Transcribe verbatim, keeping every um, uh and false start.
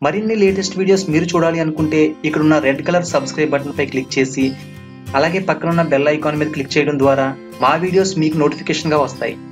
మరిన్ని latest videos మీరు చూడాలి అనుకుంటే ఇక్కడ ఉన్న రెడ్ కలర్ సబ్స్క్రైబ్ బటన్ పై క్లిక్ చేసి అలాగే పక్కన ఉన్న బెల్ ఐకాన్ మీద క్లిక్ చేయడం ద్వారా మా వీడియోస్ మీకు నోటిఫికేషన్ గా వస్తాయి.